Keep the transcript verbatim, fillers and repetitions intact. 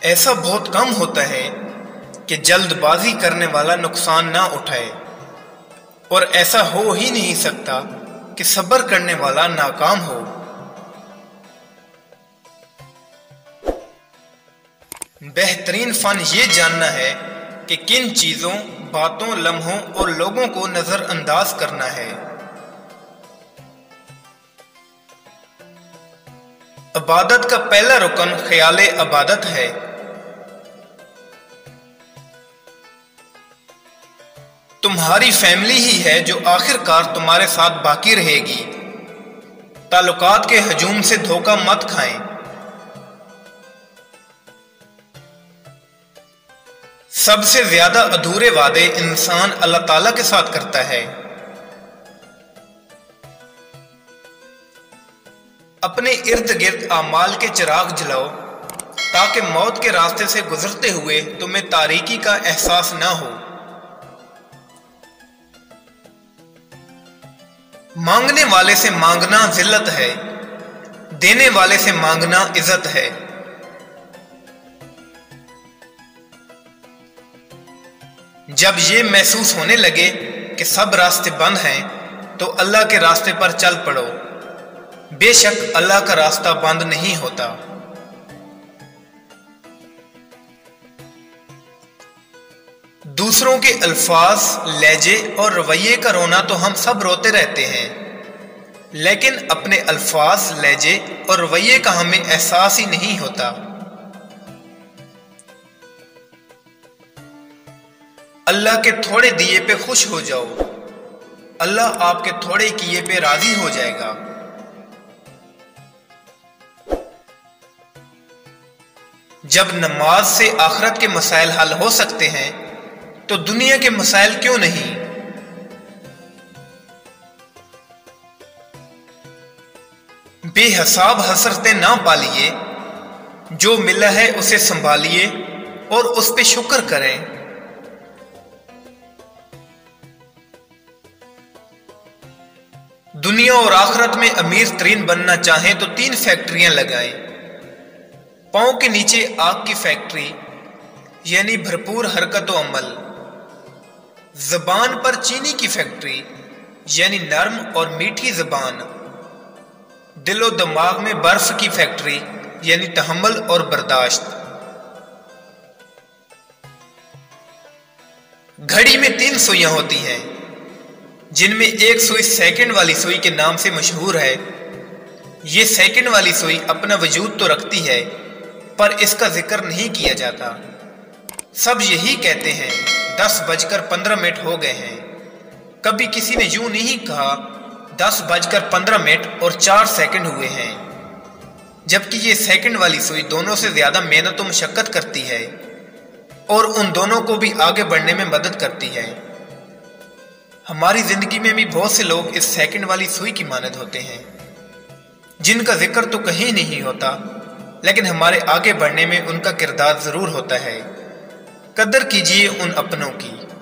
ऐसा बहुत कम होता है कि जल्दबाजी करने वाला नुकसान ना उठाए, और ऐसा हो ही नहीं सकता कि सब्र करने वाला नाकाम हो। बेहतरीन फन ये जानना है कि किन चीज़ों, बातों, लम्हों और लोगों को नज़रअंदाज करना है। इबादत का पहला रुकन ख्याल इबादत है। तुम्हारी फैमिली ही है जो आखिरकार तुम्हारे साथ बाकी रहेगी। ताल्लुकात के हजूम से धोखा मत खाएं। सबसे ज्यादा अधूरे वादे इंसान अल्लाह ताला के साथ करता है। अपने इर्द गिर्द आमाल के चिराग जलाओ ताकि मौत के रास्ते से गुजरते हुए तुम्हें तारीकी का एहसास ना हो। मांगने वाले से मांगना जिल्लत है, देने वाले से मांगना इज्जत है। जब ये महसूस होने लगे कि सब रास्ते बंद हैं, तो अल्लाह के रास्ते पर चल पड़ो। बेशक अल्लाह का रास्ता बंद नहीं होता। दूसरों के अल्फाज, लहजे और रवैये का रोना तो हम सब रोते रहते हैं, लेकिन अपने अल्फाज, लहजे और रवैये का हमें एहसास ही नहीं होता। अल्लाह के थोड़े दिए पे खुश हो जाओ, अल्लाह आपके थोड़े किए पे राजी हो जाएगा। जब नमाज से आखिरत के मसाइल हल हो सकते हैं तो दुनिया के मसाइल क्यों नहीं। बेहिसाब हसरतें ना पालिए, जो मिला है उसे संभालिए और उस पे शुक्र करें। दुनिया और आखिरत में अमीर तरीन बनना चाहें तो तीन फैक्ट्रियां लगाएं। पांव के नीचे आग की फैक्ट्री यानी भरपूर हरकत व अमल, जबान पर चीनी की फैक्ट्री यानी नर्म और मीठी जबान, दिलो दिमाग में बर्फ की फैक्ट्री यानी तहम्मुल और बर्दाश्त। घड़ी में तीन सुइयां होती हैं, जिनमें एक सुई सेकंड वाली सुई के नाम से मशहूर है। ये सेकंड वाली सुई अपना वजूद तो रखती है, पर इसका जिक्र नहीं किया जाता। सब यही कहते हैं दस बजकर पंद्रह मिनट हो गए हैं। कभी किसी ने यूं नहीं कहा दस बजकर पंद्रह मिनट और चार सेकंड हुए हैं, जबकि ये सेकंड वाली सुई दोनों से ज्यादा मेहनत और मशक्कत करती है और उन दोनों को भी आगे बढ़ने में मदद करती है। हमारी जिंदगी में भी बहुत से लोग इस सेकंड वाली सुई की मानद होते हैं, जिनका जिक्र तो कहीं नहीं होता, लेकिन हमारे आगे बढ़ने में उनका किरदार जरूर होता है। कदर कीजिए उन अपनों की।